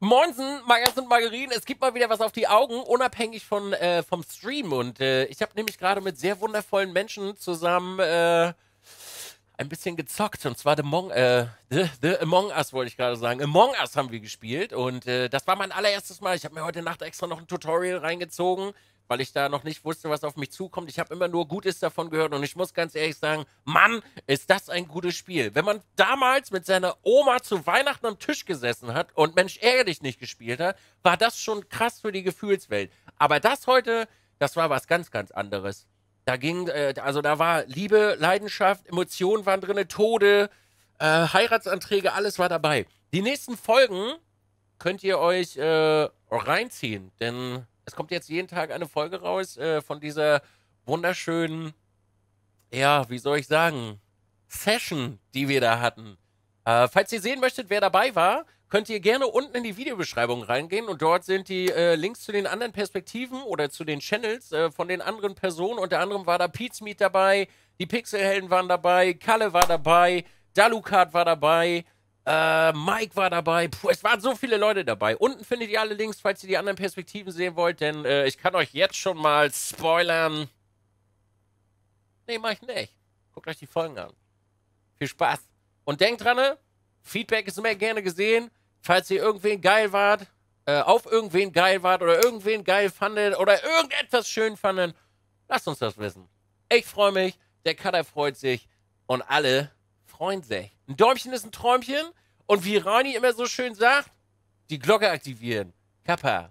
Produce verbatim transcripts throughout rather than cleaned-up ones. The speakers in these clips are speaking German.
Moinsen, Magas und Margarinen, es gibt mal wieder was auf die Augen, unabhängig von, äh, vom Stream. Und äh, ich habe nämlich gerade mit sehr wundervollen Menschen zusammen äh, ein bisschen gezockt. Und zwar The, Among, äh, The, The Among Us, wollte ich gerade sagen. Among Us haben wir gespielt. Und äh, das war mein allererstes Mal. Ich habe mir heute Nacht extra noch ein Tutorial reingezogen, weil ich da noch nicht wusste, was auf mich zukommt. Ich habe immer nur Gutes davon gehört und ich muss ganz ehrlich sagen, Mann, ist das ein gutes Spiel. Wenn man damals mit seiner Oma zu Weihnachten am Tisch gesessen hat und Mensch, ärgere dich nicht gespielt hat, war das schon krass für die Gefühlswelt. Aber das heute, das war was ganz, ganz anderes. Da ging, äh, also da war Liebe, Leidenschaft, Emotionen waren drin, Tode, äh, Heiratsanträge, alles war dabei. Die nächsten Folgen könnt ihr euch äh, reinziehen, denn es kommt jetzt jeden Tag eine Folge raus äh, von dieser wunderschönen, ja, wie soll ich sagen, Session, die wir da hatten. Äh, falls ihr sehen möchtet, wer dabei war, könnt ihr gerne unten in die Videobeschreibung reingehen und dort sind die äh, Links zu den anderen Perspektiven oder zu den Channels äh, von den anderen Personen. Unter anderem war da Pizmeet dabei, die Pixelhelden waren dabei, Kalle war dabei, Dalukat war dabei, Äh, Mike war dabei. Puh, es waren so viele Leute dabei. Unten findet ihr alle Links, falls ihr die anderen Perspektiven sehen wollt, denn äh, ich kann euch jetzt schon mal spoilern. Nee, mach ich nicht. Guckt euch die Folgen an. Viel Spaß. Und denkt dran, ne? Feedback ist immer gerne gesehen. Falls ihr irgendwen geil wart, äh, auf irgendwen geil wart oder irgendwen geil fandet oder irgendetwas schön fandet, lasst uns das wissen. Ich freue mich, der Cutter freut sich und alle freuen sich. Ein Däumchen ist ein Träumchen und wie Rani immer so schön sagt, die Glocke aktivieren. Kappa.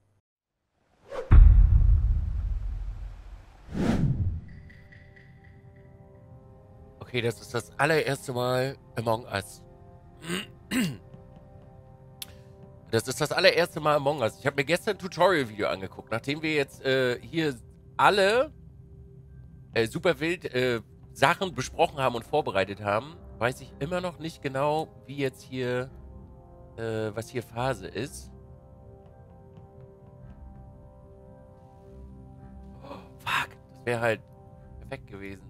Okay, das ist das allererste Mal Among Us. Das ist das allererste Mal Among Us. Ich habe mir gestern ein Tutorial-Video angeguckt. Nachdem wir jetzt äh, hier alle äh, super wild äh, Sachen besprochen haben und vorbereitet haben, weiß ich immer noch nicht genau, wie jetzt hier, äh, was hier Phase ist. Oh, fuck, das wäre halt perfekt gewesen.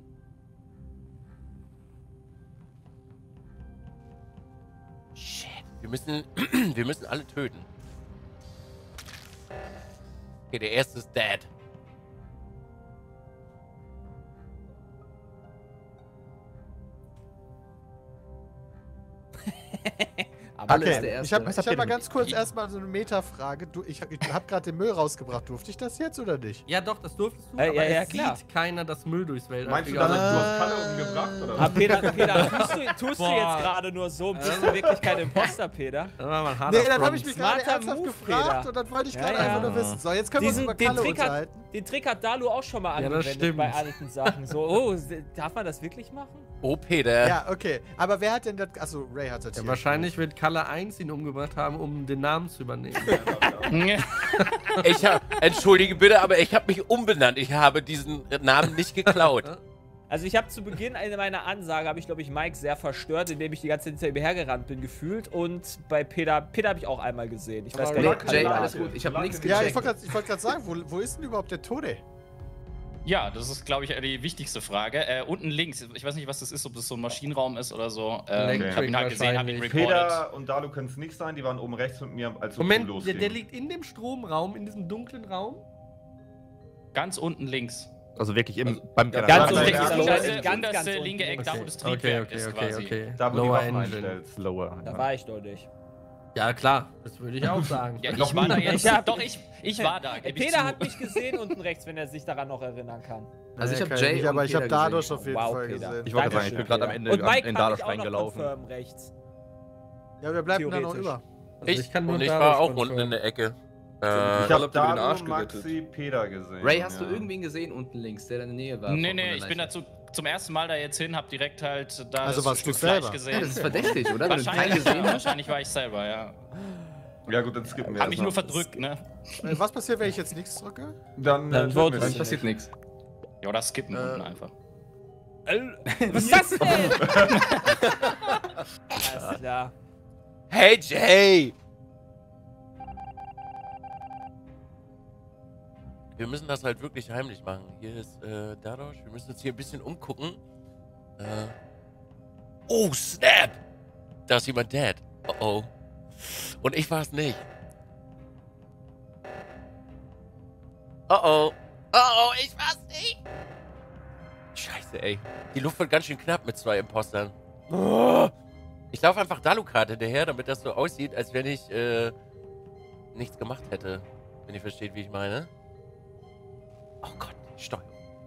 Shit, wir müssen, wir müssen alle töten. Okay, der erste ist dead. Aber okay, ich habe hab mal ganz kurz erstmal so eine Meta-Frage. Du, ich habe hab gerade den Müll rausgebracht. Durfte ich das jetzt oder nicht? Ja, doch, das durftest du. Äh, aber ja, ja, es klar. sieht keiner das Müll durchs Weltall. Meinst du, dann, du hast Kalle umgebracht, oder? Ah, Peter, Peter, tust du, tust du jetzt gerade nur so? Bist du wirklich kein Imposter, Peter? Das war mal ein harter Nee, dann habe Front. ich mich gerade Smarter ernsthaft Move, gefragt Peter. und dann wollte ich Ja, gerade ja. einfach nur wissen. So, jetzt können wir uns Diesen, über den, Kalle Trick hat, unterhalten. den Trick hat Dalu auch schon mal Ja, das angewendet stimmt. bei alten Sachen. So, oh, darf man das wirklich machen? Oh, Peter. Ja, okay. Aber wer hat denn das... Achso, Ray hat das Ja, hier. wahrscheinlich wird Kalle eins ihn umgebracht haben, um den Namen zu übernehmen. Ich hab, entschuldige bitte, aber ich habe mich umbenannt. Ich habe diesen Namen nicht geklaut. Also ich habe zu Beginn eine meiner Ansage, habe ich glaube ich Mike sehr verstört, indem ich die ganze Zeit hinter ihm hergerannt bin gefühlt. Und bei Peter, Peter habe ich auch einmal gesehen. Ich weiß gar Aber nicht, Jay, Kalle war. alles gut, ich habe nichts Ja, ich gecheckt. wollte gerade wollt sagen, wo, wo ist denn überhaupt der Tode? Ja, das ist, glaube ich, die wichtigste Frage. Äh, unten links, ich weiß nicht, was das ist, ob das so ein Maschinenraum ist oder so. Ähm, ich habe ihn halt gesehen, habe ihn recorded. Peter und Dalu können es nicht sein, die waren oben rechts mit mir, als wir Moment, der, losging. der liegt in dem Stromraum, in diesem dunklen Raum. Ganz unten links. Also wirklich im, Also, beim Ganz Ganz, unten, das ganz, unterste, ganz, ganz unterste unten. linke Eck, da wo das Okay, Triebwerk okay, ist okay, quasi. okay. Da, wo du die Lower Waffen Engine. einstellst. Lower. Da Ja. war ich deutlich. Ja, klar, das würde ich auch sagen. Ja, ich war da jetzt. Ich hab- Doch, ich, ich war da. geb ich Peter zu. hat mich gesehen unten rechts, wenn er sich daran noch erinnern kann. Also ich Nee, hab kann Jay nicht, und aber ich habe Peter Dadosh gesehen. auf jeden Wow, Fall Peter. gesehen. Ich wollte sagen, ich Dankeschön, bin gerade am Peter. Ende Und Mike in kann Dadosh mich auch noch reingelaufen. confirmen rechts. Ja, wer bleibt denn da noch Theoretisch. über? Also Ich, kann nur und ich Dadosh war auch confirmen. unten in der Ecke. Ich Äh, habe habt ihr mir den Dalu, Arsch gerettet. Maxi, Peter gesehen. Ray, hast ja. du irgendwen gesehen unten links, der in der Nähe war? Nee, von nee, der ich bin Leiche? dazu zum ersten Mal da jetzt hin, hab direkt halt da Also das warst du Stück Fleisch selber? gesehen. Ja, das ist verdächtig, oder? Wenn du keinen Wahrscheinlich, gesehen ja, hast. wahrscheinlich war ich selber, ja. Ja gut, dann skippen wir Hab mich nur erstmal. verdrückt, ne? Äh, Was passiert, wenn ich jetzt nichts drücke? Dann, Dann äh, vote töten wir Dann dich. passiert nichts. Ja, oder skippen Äh, unten einfach. Was ist das denn? Alles klar. hey Jay! Wir müssen das halt wirklich heimlich machen. Hier ist äh, Dadosh. Wir müssen uns hier ein bisschen umgucken. Äh, oh, snap! Da ist jemand dead. Oh oh. Und ich war es nicht. Oh oh. Oh oh, ich war's nicht. Scheiße, ey. Die Luft wird ganz schön knapp mit zwei Impostern. Oh. Ich laufe einfach Dalukat hinterher, damit das so aussieht, als wenn ich äh, nichts gemacht hätte. Wenn ihr versteht, wie ich meine. Oh Gott, Steuerung.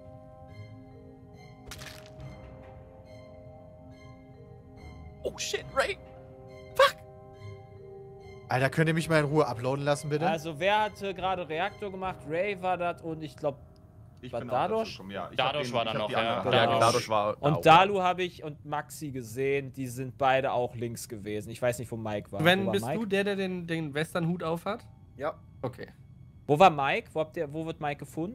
Oh shit, Ray. Fuck. Alter, könnt ihr mich mal in Ruhe uploaden lassen, bitte? Also, wer hatte gerade Reaktor gemacht? Ray war das und ich glaube, Ich War bin Dadosch? auch dazu gekommen, ja. Ich hab Dadosch den- war ich dann hab noch, die ja. andere- Ja, Ja, dadurch war. und auch. Dalu habe ich und Maxi gesehen, die sind beide auch links gewesen. Ich weiß nicht, wo Mike war. Sven, wo war bist Mike? du der, der den, den Westernhut aufhat? Ja. Okay. Wo war Mike? Wo, habt ihr, wo wird Mike gefunden?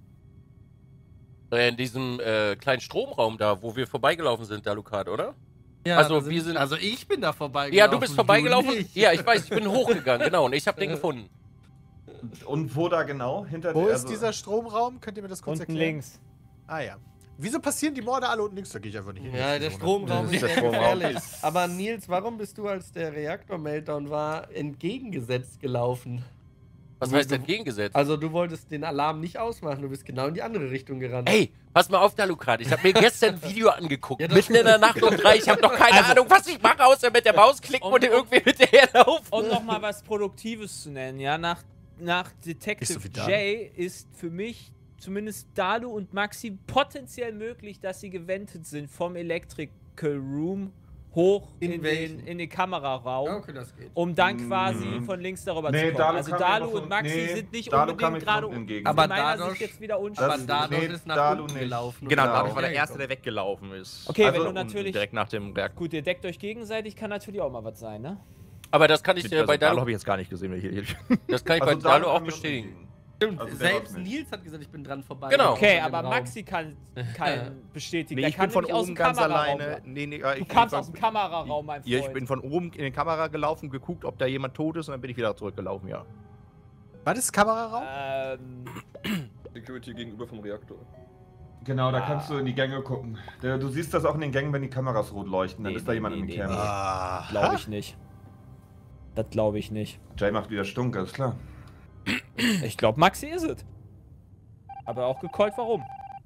In diesem äh, kleinen Stromraum da, wo wir vorbeigelaufen sind, Dalukat, oder? Ja, Also, da sind, wir sind- also ich bin da vorbeigelaufen. Ja, du bist vorbeigelaufen? nicht. Ja, ich weiß, ich bin hochgegangen, genau. Und ich habe den gefunden. Und wo da genau? Hinter Wo der- ist dieser Stromraum? Könnt ihr mir das kurz Unten erklären? links. Ah ja. Wieso passieren die Morde alle unten links? Da gehe ich einfach nicht hin. Ja, der Stromraum Das ist ist der sehr Stromraum. gefährlich. Aber Nils, warum bist du, als der Reaktor-Meltdown war, entgegengesetzt gelaufen? Was heißt entgegengesetzt? Also du wolltest den Alarm nicht ausmachen, du bist genau in die andere Richtung gerannt. Ey, pass mal auf, Dalukat. Ich habe mir gestern ein Video angeguckt. Ja, das- mitten in der Nacht um drei. Ich habe noch keine Ahnung, was ich mache, außer mit der Maus klicken und, Und- irgendwie hinterherlaufen. Und nochmal was Produktives zu nennen, ja. Nach, nach Bist Detective du wie Dalu? Jay ist für mich zumindest Dalu und Maxi potenziell möglich, dass sie gewendet sind vom Electrical Room hoch In in, welchen? den, in den Kameraraum, Okay, das geht. um dann quasi Mhm. von links darüber Nee, zu kommen. Dalu Also kam mir Dalu aber von- und Maxi nee, sind nicht Dalu kam mir unbedingt von gerade unten entgegen. Aber in meiner dadurch- Sicht jetzt wieder Aber unschuldig. dadurch nee, ist nach Dalu unten nicht. gelaufen. Genau, Genau. dadurch war der Ja, Erste, genau. der weggelaufen ist. Okay, Also wenn du natürlich... Direkt nach dem Reaktor. Gut, ihr deckt euch gegenseitig, kann natürlich auch mal was sein, ne? Aber das kann ich äh, Also, bei Dalu Dalu, habe ich jetzt gar nicht gesehen. Welche, das kann ich Also bei Dalu auch kam mir bestätigen. unten Stimmt, Also der selbst läuft nicht. Nils hat gesagt, ich bin dran vorbei. Genau. Okay, In dem aber Raum. Maxi kann keinen bestätigen. Nee, Der ich kann bin von nämlich aus oben dem ganz Kameraraum. alleine. Nee, nee, äh, Du ich bin kamst von- aus dem Kameraraum, mein Freund. Ja, ich bin von oben in die Kamera gelaufen, geguckt, ob da jemand tot ist und dann bin ich wieder zurückgelaufen, ja. Was ist Kameraraum? Ähm, Security gegenüber vom Reaktor. Genau, da kannst du in die Gänge gucken. Der, du siehst das auch in den Gängen, wenn die Kameras rot leuchten. Dann Nee, ist da nee, jemand nee, in den nee, Cameras. Ah, glaube ich nicht. Das glaube ich nicht. Jay macht wieder Stunk, ist klar. Ich glaube, Maxi ist es. Aber auch gecallt, warum?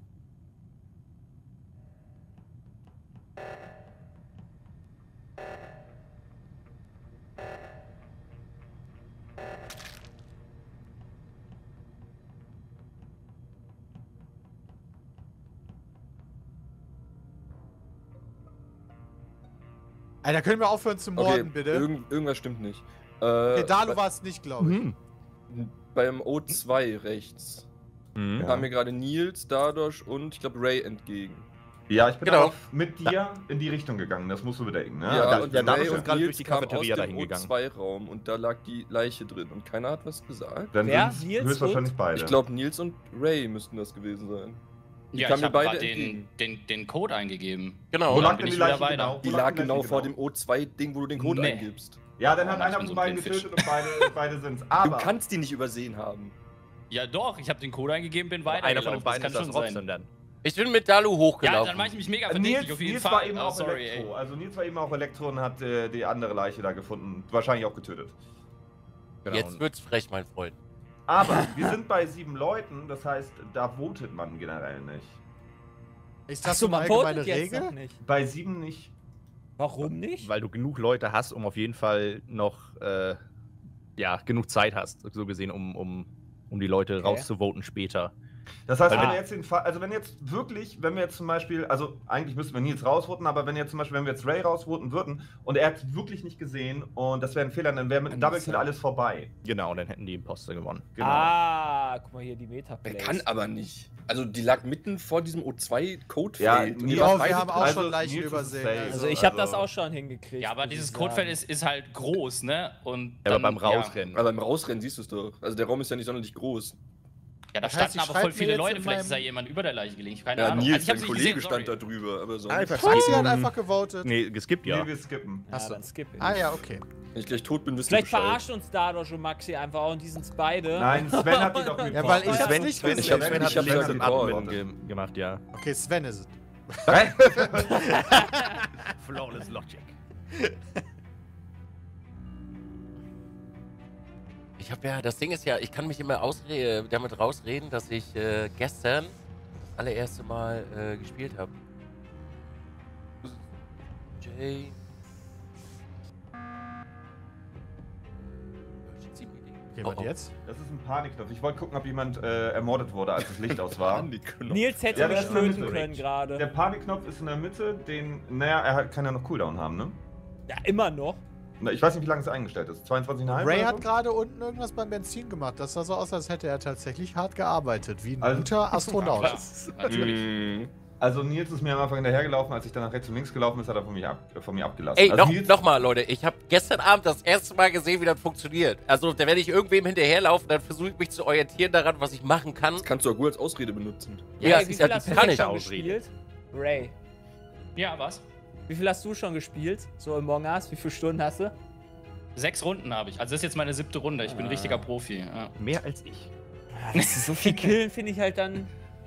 Alter, können wir aufhören zu Okay, morden, bitte? irgend, irgendwas stimmt nicht. Äh, Okay, Dalu bei- war es nicht, glaube ich. Mhm. Beim O zwei rechts Mhm. Ja. kam mir gerade Nils, Dadosch und ich glaube Ray entgegen. Ja, ich bin Genau. auch mit dir in die Richtung gegangen. Das musst du bedenken, ne? Ja, Also, und ja, Dadosch Ray ist und gerade Nils durch die kamen Cafeteria aus dahin dem O gegangen. zwei Raum und da lag die Leiche drin und keiner hat was gesagt. Dann Wer? sind Nils höchstwahrscheinlich und? beide. Ich glaube, Nils und Ray müssten das gewesen sein. Die Ja, kamen ich mir habe beide gerade den, entgegen. den, den Code eingegeben. Genau. Wo Und lag dann bin denn die ich wieder Leiche weiter. genau? Die Wo lag lag die genau Leiche vor dem O zwei Ding, wo du den Code Nee. eingibst. Ja, dann Oh hat Mann, einer ich bin von so beiden ein Blindfisch. getötet und beide, beide sind's. Du Aber kannst die nicht übersehen haben. Ja doch, ich habe den Code eingegeben, bin weiter. Einer von den beiden ist das schon Robson dann. Ich bin mit Dalu Ja, hochgelaufen. dann mache ich mich mega Äh, verdächtig Nils, auf jeden Nils Fall. war eben Oh, auch sorry, Elektro. ey. Also Nils war eben auch Elektro und hat äh, die andere Leiche da gefunden. Wahrscheinlich auch getötet. Genau. Jetzt wird's frech, mein Freund. Aber wir sind bei sieben Leuten, das heißt, da votet man generell nicht. Ist das Achso, so man eine votet allgemeine jetzt Regel? noch nicht. Bei sieben nicht. Warum nicht? Weil du genug Leute hast, um auf jeden Fall noch, äh, ja, genug Zeit hast, so gesehen, um, um, um die Leute Okay. rauszuvoten später. Das heißt, Weil wenn wenn- wir jetzt den Fall, also wenn jetzt wirklich, wenn wir jetzt zum Beispiel, also eigentlich müssten wir Nils rausvoten, aber wenn jetzt zum Beispiel, wenn wir jetzt Ray rausvoten würden und er hat es wirklich nicht gesehen und das wäre ein Fehler, dann wäre mit einem Double Kill alles vorbei. Genau, und dann hätten die Imposter gewonnen. Genau. Ah, guck mal hier, die meta Er kann aber nicht. Also die lag mitten vor diesem O zwei Codefeld. Ja, und Nils- die war Ja, wir beide haben auch Also, schon Leichen Nils ist übersehen. safe. Also Also, ich habe also- das auch schon hingekriegt. Ja, aber muss dieses ich Codefeld sagen. ist, ist halt groß, ne? Und Ja, aber dann, beim Rausrennen. Aber beim Rausrennen siehst du es doch. Also der Raum ist ja nicht sonderlich groß. Ja, da Das heißt, standen ich aber schreib voll mir viele jetzt Leute. in Vielleicht ist da meinem- jemand über der Leiche gelegen. Ich keine Ja, Ahnung. Nils, Also ich hab's dein nicht Kollege gesehen, stand da sorry. drüber, aber so. Alter, Maxi hat einfach gewotet. Nee, geskippt ja. Nee, wir skippen. Ja, Achso. dann skip ich. Ah ja, okay. Wenn ich gleich tot bin, wisst ihr Vielleicht Bescheid. verarscht uns Dadosch und Maxi einfach auch und die sind's beide. Nein, Sven hat die doch gepostet. Ja, weil ich hab's Sven, nicht Sven, gesehen. ich hab, Sven Ich hat hab's Sven ja hat im gecallt. Admin ge gemacht, ja. Okay, Sven ist es. Flawless Logic. Ich habe ja, das Ding ist ja, ich kann mich immer ausre damit rausreden, dass ich äh, gestern das allererste Mal äh, gespielt habe. Jay. Okay, was jetzt? Das ist ein Panikknopf. Ich wollte gucken, ob jemand äh, ermordet wurde, als das Licht aus war. Nils hätte Ja, mich der ist in der töten Mitte. können gerade. Der Panikknopf ist in der Mitte, den, naja, er hat, kann ja noch Cooldown haben, ne? Ja, immer noch. Na, ich weiß nicht, wie lange es eingestellt ist. zweiundzwanzig Komma fünf Ray oder hat so? gerade unten irgendwas beim Benzin gemacht. Das sah so aus, als hätte er tatsächlich hart gearbeitet, wie ein Also- guter Astronaut. Klar, natürlich. Mm. Also Nils ist mir am Anfang hinterhergelaufen, als ich dann nach rechts und links gelaufen ist, hat er von mir, ab, von mir abgelassen. Ey, also noch, Nils, noch mal, Leute, ich habe gestern Abend das erste Mal gesehen, wie das funktioniert. Also, wenn ich irgendwem hinterherlaufe, dann versuche ich mich zu orientieren daran, was ich machen kann. Das kannst du auch gut als Ausrede benutzen. Ja, Ray, es wie ist ja viel hast die du kann jetzt ich schon Ausrede. gespielt? Ray, Ja, was? wie viel hast du schon gespielt? So im Among Us? Wie viele Stunden hast du? Sechs Runden habe ich. Also das ist jetzt meine siebte Runde. Ich bin Ah. richtiger Profi. Ja. Mehr als ich. Ja, das ist so viel Killen finde ich halt dann.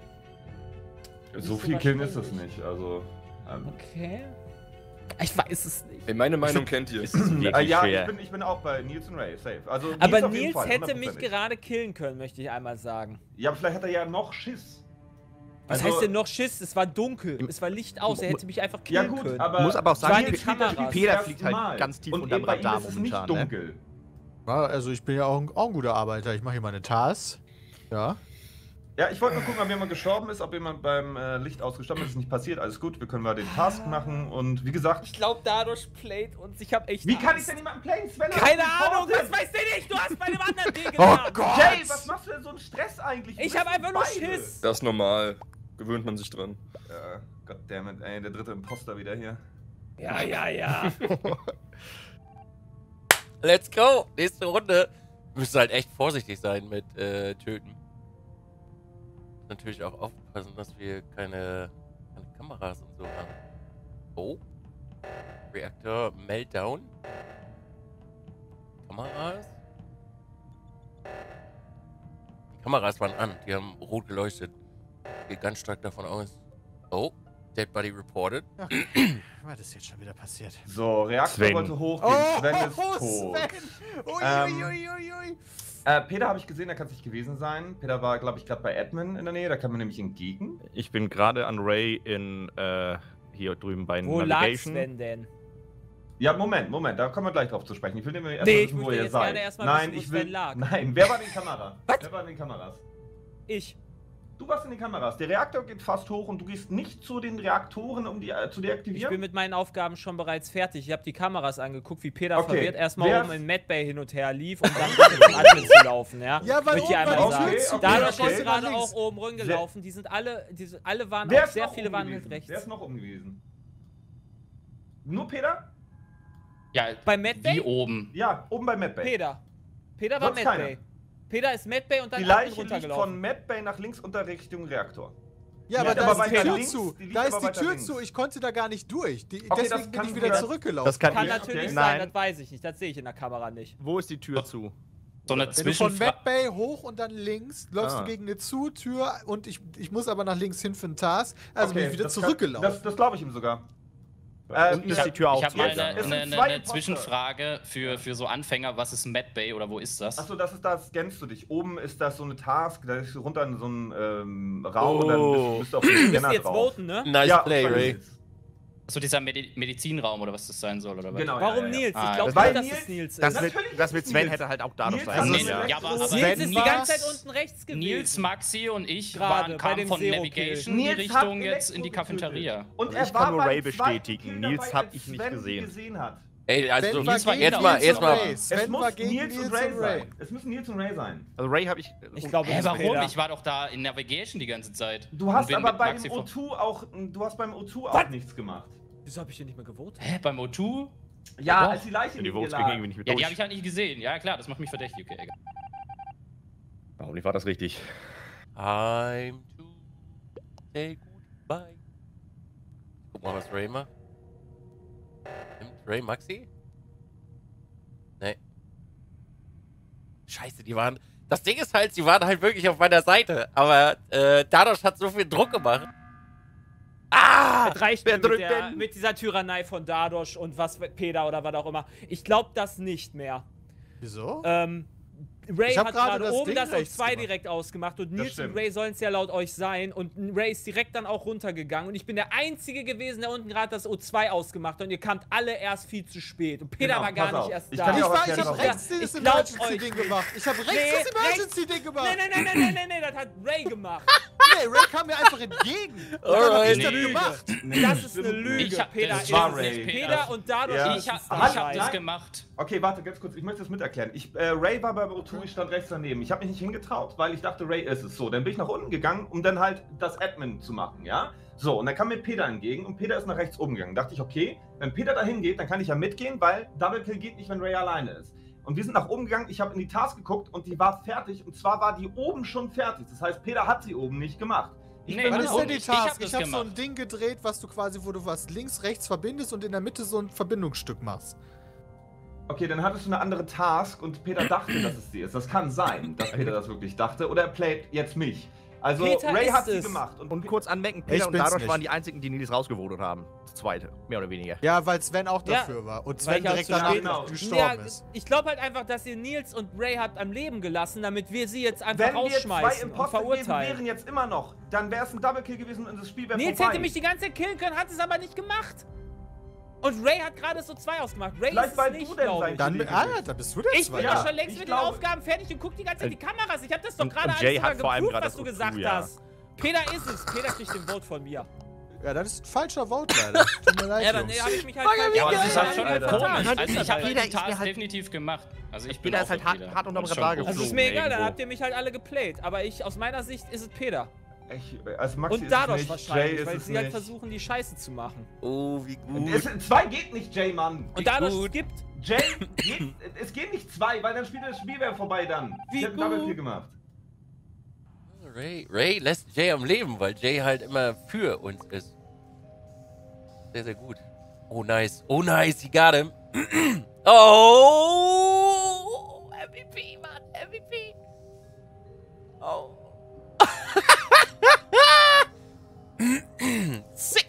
so so viel Killen ist wahrscheinlich. das nicht. Also. Ähm, Okay. Ich weiß es nicht. Ey, meine Meinung kennt ihr. Es ist äh, wirklich ja, schwer. ich bin, ich bin auch bei Nils und Ray, safe. Also, Aber auf jeden Nils Fall, hätte mich hundertprozentig. gerade killen können, möchte ich einmal sagen. Ja, aber vielleicht hat er ja noch Schiss. Was Also- heißt denn noch Schiss? Es war dunkel, es war Licht aus, er hätte mich einfach Ja killen gut, können. aber Muss aber auch sagen, War die Nils spielt das Kameras. Spiel Peter zum fliegt ersten halt Mal. ganz tief und unterm eben bei ihm Radar ist es nicht momentan, ne? dunkel. Ja, also ich bin ja auch ein, auch ein guter Arbeiter. Ich mache hier meine Tasks. Ja. Ja, ich wollte nur gucken, ob jemand gestorben ist, ob jemand beim äh, Licht ausgestorben ist. Ist nicht passiert, alles gut. Wir können mal den Task machen und wie gesagt. Ich glaube, dadurch playt uns. Ich habe echt. Wie kann ich Angst. denn jemanden playen, Sven? Keine Hast du Ahnung, getroffen? das weißt du nicht! Du hast bei dem anderen Ding Oh gelernt. Gott! Jay, was machst du denn so einen Stress eigentlich? Wir Ich habe wissen einfach nur beide. Schiss. Das ist normal. Gewöhnt man sich dran. Ja, goddammit, ey, der dritte Imposter wieder hier. Ja, ja, ja. Let's go! Nächste Runde. Wir müssen halt echt vorsichtig sein mit äh, Töten. Natürlich auch aufpassen, dass wir keine, keine Kameras und so haben. Oh. Reaktor Meltdown. Kameras. Die Kameras waren an, die haben rot geleuchtet. Ich gehe ganz stark davon aus. Oh. Dead Body reported. Was ist jetzt schon wieder passiert? So, Reaktor Sven. wollte hochgehen. Sven ist tot. Sven! Ui, Ähm, ui, ui, ui, ui. Äh, Peter habe ich gesehen, der kann es nicht gewesen sein. Peter war, glaube ich, gerade bei Admin in der Nähe, da kam mir nämlich entgegen. Ich bin gerade an Ray in äh, hier drüben bei Wo lag Navigation. Sven denn? Ja, Moment, Moment, da kommen wir gleich drauf zu sprechen. Ich will nämlich erst Nee, mal ich wissen, wo möchte ihr jetzt seid. gerne erst mal Nein, wissen, wo ich will. Sven lag. Nein, wer war in den Kameras? Wer war in den Kameras? Ich. Du warst in den Kameras. Der Reaktor geht fast hoch und du gehst nicht zu den Reaktoren, um die äh, zu Ich deaktivieren? bin mit meinen Aufgaben schon bereits fertig. Ich habe die Kameras angeguckt, wie Peter Okay. verwirrt erstmal Wer- oben in Medbay hin und her lief, um dann mit dem Admin zu laufen, ja? Ja, weil Möchte ich oben einmal war die sagen. Tür zu. Dadurch Okay, ist gerade links. auch oben rumgelaufen. Die sind alle, die sind, alle waren Wer auch, ist sehr noch viele oben waren gewesen? halt rechts. Wer ist noch oben gewesen? Nur Peter? Ja, Bei die Medbay? oben. Ja, oben bei Medbay. Peter. Peter war Sonst Medbay. Peter ist Medbay und dann Die Admin Leiche liegt runtergelaufen. von Medbay nach links unter Richtung Reaktor. Ja, Die aber liegt da aber ist die weiter Tür links, zu. die liegt Da aber ist die weiter Tür links. zu. Ich konnte da gar nicht durch. Die, Okay, das deswegen bin kann- ich wieder das- zurückgelaufen. Das kann, Kann ich. natürlich okay. sein, Nein. das weiß ich nicht. Das sehe ich in der Kamera nicht. Wo ist die Tür zu? So eine Wenn du von Zwischenfrage. Medbay hoch und dann links läufst Ah. du gegen eine Zu-Tür und ich, ich muss aber nach links hin für einen Task. Also bin ich wieder das kann- zurückgelaufen. Das, das glaube ich ihm sogar. Äh, Unten ist die Tür auch Ich habe zu. mal jetzt- eine, es sind eine, zwei eine Imposter. Zwischenfrage für, für so Anfänger. Was ist Medbay oder wo ist das? Achso, das ist das, scannst du dich. Oben ist das so eine Task, da ist runter in so ein ähm, Raum und dann Oh. bist, bist du auf den Du musst Scanner jetzt drauf. voten, ne? Nice Ja, play, so Ray. ist es. So dieser Medi Medizinraum oder was das sein soll oder was? Genau. Warum ja, ja, ja. Nils? Ah, Ich glaube weil nicht, dass Nils- es Nils Das ist. mit, Natürlich das ist mit Sven Nils. hätte halt auch dadurch Nils sein ist müssen. Nils. Ja. Ja, aber, Nils aber Nils ist die was? ganze Zeit unten rechts gewesen. Nils, Maxi und ich Gerade waren, bei kamen dem von Zero-Kill. Navigation in die Nils hat Richtung jetzt in die Elektro Cafeteria. getötet. Und Also er ich kann war nur beim Ray zweiten bestätigen. Kill Nils dabei, hab als ich nicht Sven gesehen. die gesehen hat. Ey, also Sven Nils war war gegen jetzt mal- Nils jetzt und mal- Ray. Es Sven muss war gegen Nils und Ray sein. Es müssen Nils und Ray sein. Also Ray habe ich. Ich glaube, Hä, das ist warum? Peter. Ich war doch da in Navigation die ganze Zeit. Du hast Und bin aber mit bei Maxi dem vor- O zwei auch, du hast beim O zwei auch Was? nichts gemacht. Wieso habe ich hier nicht mehr gewotet? Hä, beim O zwei? Ja, Doch. als die Leiche Die neben Votes dir gingen lag. irgendwie nicht mit Ja, die durch. habe ich halt nicht gesehen. Ja, klar, das macht mich verdächtig. Okay, egal. Warum nicht war das richtig? Time to say goodbye. Guck mal, was Ray macht. Nimmt Ray Maxi? Nee. Scheiße, die waren. Das Ding ist halt, sie waren halt wirklich auf meiner Seite. Aber äh, Dadosh hat so viel Druck gemacht. Ah! Das reicht wer mir mit, drückt der, denn? mit dieser Tyrannei von Dadosh und was Peter oder was auch immer. Ich glaube das nicht mehr. Wieso? Ähm, Ray Ich hab hat gerade gerade das oben Ding das O rechts zwei gemacht. direkt ausgemacht und Das Nils und stimmt. Ray sollen es ja laut euch sein und Ray ist direkt dann auch runtergegangen und ich bin der Einzige gewesen, der unten gerade das O zwei ausgemacht hat und ihr kamt alle erst viel zu spät und Peter Genau, war gar pass nicht auf. erst Ich da. kann dir Ich, auch war, erklären, ich hab warum. rechts das Ich glaub Emergency-Ding euch gemacht. Ich hab rechts Nee, das Emergency-Ding gemacht. Nee, nee, nee, nee, nee, nee, nee, das hat Ray gemacht. Nee, Ray kam mir einfach entgegen. Und dann hab Alright. ich das Nee. gemacht. Nee, Das ist stimmt eine Lüge. Ich hab- Peter das ist war es Ray. nicht. Peter und dadurch Ja. ist Ich hab, es ich dann hab scheiße. das gemacht. Okay, warte, ganz kurz, ich möchte das miterklären. Ich, äh, Ray war bei O zwei, ich stand rechts daneben. Ich habe mich nicht hingetraut, weil ich dachte, Ray ist es. So, dann bin ich nach unten gegangen, um dann halt das Admin zu machen, ja? So, und dann kam mir Peter entgegen und Peter ist nach rechts oben gegangen. Dachte ich, okay, wenn Peter dahin geht, dann kann ich ja mitgehen, weil Double Kill geht nicht, wenn Ray alleine ist. Und wir sind nach oben gegangen, ich habe in die Task geguckt und die war fertig. Und zwar war die oben schon fertig. Das heißt, Peter hat sie oben nicht gemacht. Ich Nee, bin Was Mann, ist mit denn die ich- ich hab Task? das Ich hab so gemacht. ein Ding gedreht, was du quasi, wo du was links, rechts verbindest und in der Mitte so ein Verbindungsstück machst. Okay, dann hattest du eine andere Task und Peter dachte, dass es die ist. Das kann sein, dass Peter das wirklich dachte. Oder er playt jetzt mich. Also Peter Ray ist hat sie es. gemacht. Und, Und kurz anmerken, Ich Peter und bin's dadurch nicht. waren die einzigen, die Nils rausgevotet haben. Das zweite, mehr oder weniger. Ja, weil Sven auch Ja, dafür war. Und weil Sven ich auch direkt zu danach spät war. gestorben Ja, ist. ich glaube halt einfach, dass ihr Nils und Ray habt am Leben gelassen, damit wir sie jetzt einfach wenn wir zwei rausschmeißen und Imposter gewesen verurteilen. wären jetzt immer noch, dann wäre es ein Double Kill gewesen und das Spiel wäre Nils vorbei. hätte mich die ganze Zeit killen können, hat es aber nicht gemacht. Und Ray hat gerade so zwei ausgemacht. Ray Vielleicht, ist es weil nicht, du denn glaube sein ich. Dann, Kollege ah, bist. da bist du der Ich bin Ja, doch schon längst ich mit glaube- den Aufgaben fertig und guck die ganze Zeit die Kameras. Ich hab das doch Und- gerade und alles Jay sogar hat vor allem geprüft, gerade was du das gesagt O zwei, ja. hast. Peter ist es. Peter kriegt den Vote von mir. Ja, das ist ein falscher Vote leider. Tut mir leid, Ja, dann Jungs. habe ich mich halt... Fuck, Ja, aber Ja, das ist halt ja, schon Alter. komisch. Vertan. Also ich habe Peter die ist mir Task halt- definitiv gemacht. Also ich bin Peter auch ist halt für hart- Peter. hart unterm Das ist Radar schon gut. Also ist geflogen mir egal, dann irgendwo. habt ihr mich halt alle geplayt. Aber ich, aus meiner Sicht ist es Peter. Ich, also Maxi Und ist dadurch es nicht, Jay wahrscheinlich, ist weil es sie halt nicht. versuchen, die Scheiße zu machen. Oh, wie gut. Es, zwei geht nicht, Jay, Mann. Und dadurch gut. skippt... Jay, geht, es geht nicht zwei, weil dann spielt das Spiel wäre vorbei dann. Wie ich hab Double gut. Kill gemacht. Ray, Ray lässt Jay am Leben, weil Jay halt immer für uns ist. Sehr, sehr gut. Oh, nice. Oh, nice. He got him. Oh! M V P, Mann. M V P. Oh. Sick.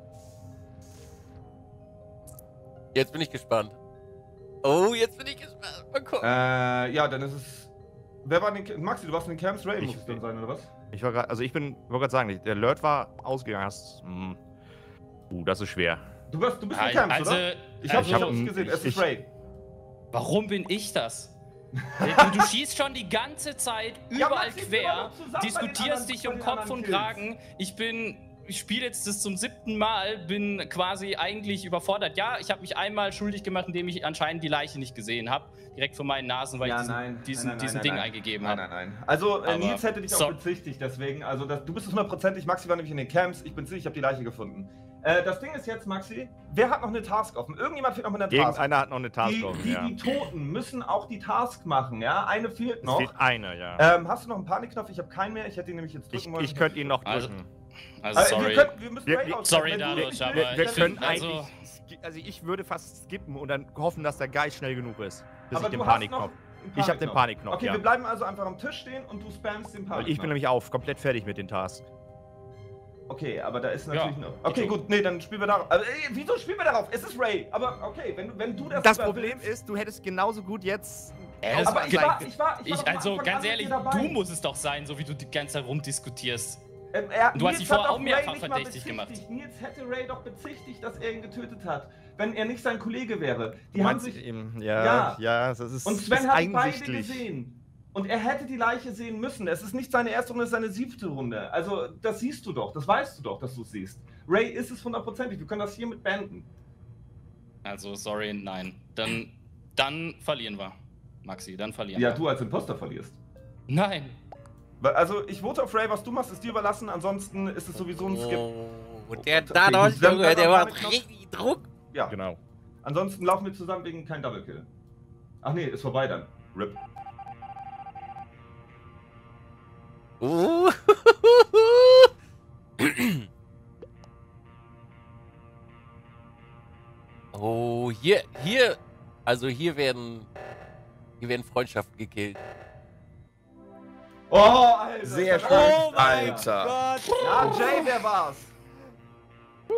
Jetzt bin ich gespannt. Oh, jetzt bin ich gespannt. Mal gucken. Äh, ja, dann ist es. Wer war in den. Maxi, du warst in den Camps, Ray Ich- muss es dann sein, oder was? Ich war gerade, also ich bin, wollte gerade sagen, der Alert war ausgegangen. Hast, hm. Uh, das ist schwer. Du, warst, du bist in den Camps, Also, oder? Ich hab, also, ich hab's gesehen, es ich- ist Ray. warum bin ich das? Du, du schießt schon die ganze Zeit Ja, überall Maxi, wir waren quer, doch zusammen bei den diskutierst anderen- dich bei um den Kopf anderen und Kills. Kragen. Ich bin, ich spiele jetzt das zum siebten Mal, bin quasi eigentlich überfordert. Ja, ich habe mich einmal schuldig gemacht, indem ich anscheinend die Leiche nicht gesehen habe, direkt vor meinen Nasen, weil Ja, ich diesen, nein, diesen, nein, nein, diesen nein, Ding nein. eingegeben Nein, habe. nein, nein. Also, äh, Aber- Nils hätte dich so. auch bezichtigt, deswegen. Also, das, du bist es hundertprozentig. Maxi war nämlich in den Camps. Ich bin sicher, ich habe die Leiche gefunden. Äh, das Ding ist jetzt, Maxi, wer hat noch eine Task offen? Irgendjemand fehlt noch mit einer Task. Irgendeiner hat noch eine Task Die, offen, die, ja. die Toten müssen auch die Task machen, ja? Eine fehlt Es noch. fehlt einer, ja. Ähm, hast du noch einen Panikknopf? Ich habe keinen mehr. Ich hätte ihn nämlich jetzt drücken ich wollen. ich könnte ihn noch Also, drücken. Also, Aber sorry. Wir, können, wir müssen Wir- Ray wir- ausstellen. sorry, Wenn du Dadosh, wirklich aber willst, wir ich dann- können bin- also- eigentlich, ski- also ich würde fast skippen und dann hoffen, dass der Geist schnell genug ist, bis Aber ich den du hast Panikknopf. noch einen Ich habe den Panikknopf, Okay, ja. wir bleiben also einfach am Tisch stehen und du spammst den Panikknopf. Weil ich bin nämlich auf, komplett fertig mit den Tasks. Okay, aber da ist natürlich Ja, noch. Okay, Ito. gut, nee, dann spielen wir darauf. Aber, ey, wieso spielen wir darauf? Es ist Ray. Aber okay, wenn, du- wenn du das. Das lieber Problem willst- ist, du hättest genauso gut jetzt. Äh, Aber ich war, ich war, ich war Ich, doch am also Anfang ganz an mit ehrlich, dir dabei. du musst es doch sein, so wie du die ganze Zeit rumdiskutierst. Ähm, er, Du hast Nils dich hat vorher doch auch Ray mehrfach nicht mal verdächtig gemacht. bezichtigt. Nils hätte Ray doch bezichtigt, dass er ihn getötet hat, wenn er nicht sein Kollege wäre. Die Du haben meinst, sich. eben, ja, Ja. ja, das ist, Und Sven ist hat beide einsichtlich. gesehen. Und er hätte die Leiche sehen müssen. Es ist nicht seine erste Runde, es ist seine siebte Runde. Also, das siehst du doch. Das weißt du doch, dass du es siehst. Ray ist es hundertprozentig. Wir können das hiermit beenden. Also, sorry, nein. Dann, dann verlieren wir. Maxi, dann verlieren Ja, wir. du als Imposter verlierst. Nein. Weil- Also, ich vote auf Ray. Was du machst, ist dir überlassen. Ansonsten ist es sowieso ein Skip. Oh, und der Okay, Dadosh, gut, dann Junge, bleibt der am macht Panikknopf. richtig Druck. Ja. Genau. Ansonsten laufen wir zusammen wegen kein Double Kill. Ach nee, ist vorbei dann. Rip. Uh. Oh, hier, hier, also hier werden, hier werden Freundschaften gekillt. Oh, Alter. Sehr schön. Oh, Alter. Gott. Ja, Jay, wer war's?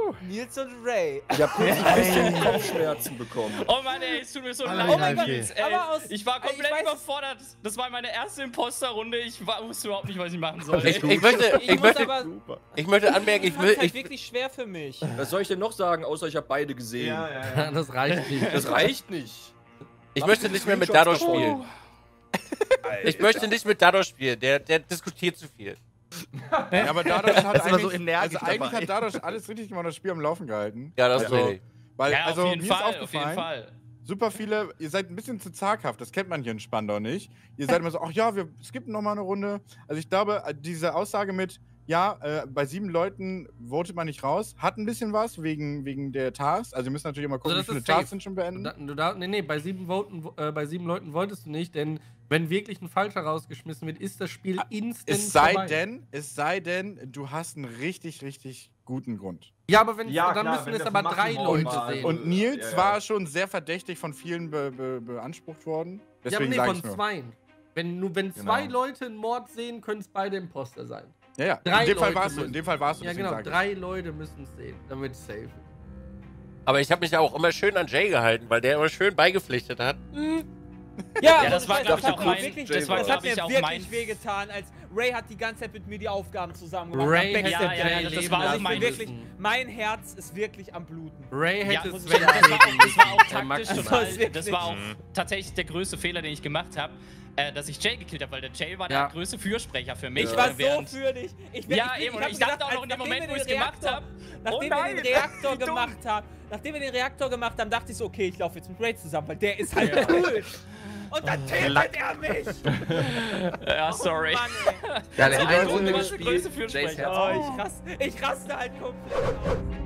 Nils und Ray. Ich hab kurz ein bisschen Kopfschmerzen bekommen. Oh Mann, ey, es tut mir so Oh leid. mein Gott. Nils, ey. Aber aus- Ich war ich komplett weiß- überfordert. Das war meine erste Imposter-Runde. Ich war, wusste überhaupt nicht, was ich machen soll. Ich, ey. ich, möchte, Ich, ich, muss möchte, aber, ich möchte anmerken, ich ich will. halt Ich, wirklich schwer für mich. Was soll ich denn noch sagen, außer ich habe beide gesehen? Ja, ja, ja. Das reicht nicht. Das reicht nicht. ich Hab möchte die nicht mehr mit Screenshots Dado spielen. Ich möchte nicht mit Dado spielen. Der, der diskutiert zu viel. Ja, aber Dadosh hat Das ist immer eigentlich, so energisch also eigentlich dabei. hat Dadosh alles richtig gemacht, das Spiel am Laufen gehalten. Ja, das Also, ist richtig. Weil, Ja, also auf jeden mir Fall, ist auf jeden aufgefallen, Fall. super viele, ihr seid ein bisschen zu zaghaft, das kennt man hier in Spandau nicht. Ihr seid immer so, ach ja, wir skippen nochmal eine Runde. Also ich glaube, diese Aussage mit, ja, äh, bei sieben Leuten votet man nicht raus, hat ein bisschen was wegen, wegen der Tasks. Also wir müssen natürlich immer gucken, Also das wie viele ist safe. Tasks sind schon beenden. Da, du da, nee, nee, bei sieben, Voten, äh, bei sieben Leuten wolltest du nicht, denn wenn wirklich ein Falscher rausgeschmissen wird, ist das Spiel instant Es sei vorbei. denn, es sei denn, du hast einen richtig, richtig guten Grund. Ja, aber wenn Ja, dann klar, müssen wenn es das aber drei Maximum Leute war. sehen. Und Nils Ja, ja. war schon sehr verdächtig von vielen be, be, beansprucht worden. ja, aber Deswegen nee, sage von ich nur. zweien. Wenn, nur, wenn zwei Genau. Leute einen Mord sehen, können es beide Imposter sein. Ja, ja. Drei in dem Fall Leute warst du, in müssen- dem Fall warst du. Ja, deswegen genau, sag ich. drei Leute müssen es sehen, damit es safe ist. Aber ich habe mich ja auch immer schön an Jay gehalten, weil der immer schön beigepflichtet hat. Ja, Ja, das war, weiß, glaub ich, hat auch mir mein- wirklich, das war, das glaub hat mir ich, auch wirklich mein- wehgetan, als Ray hat die ganze Zeit mit mir die Aufgaben zusammen gemacht. Ray am Backstage. hätte Ja, ja, ja, das war auch Also ich bin mein- wirklich, mein Herz ist wirklich am Bluten. Ray Ja, hätte muss es ich sagen, das, war auch, das war auch taktisch Also total. das ist Das war auch wirklich- tatsächlich der größte Fehler, den ich gemacht habe, äh, dass ich Jay gekillt habe, weil der Jay war Ja. der größte Fürsprecher für mich. Ich war äh, so während- für dich. Ich, Ja, ich, eben, und hab ich mir dachte auch noch als- in dem nachdem Moment, wir wo ich den es gemacht Reaktor- habe. Nachdem Oh wir nein, den Reaktor wie dumm. gemacht haben, nachdem wir den Reaktor gemacht haben, dachte ich so, okay, ich laufe jetzt mit Ray zusammen, weil der ist halt cool. Und dann tötet er mich. Ja, sorry. Oh Mann, ey. Ja, der So eine ein Runde du warst der größte gespielt. Jays Fürsprecher. Herz. Oh, ich, raste, ich raste halt komplett aus.